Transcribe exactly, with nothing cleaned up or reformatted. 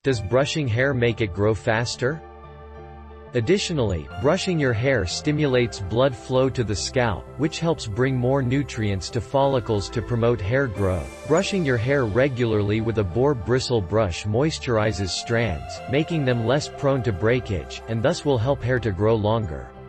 Does brushing hair make it grow faster? Additionally, brushing your hair stimulates blood flow to the scalp, which helps bring more nutrients to follicles to promote hair growth. Brushing your hair regularly with a boar-bristle brush moisturizes strands, making them less prone to breakage, and thus will help hair to grow longer.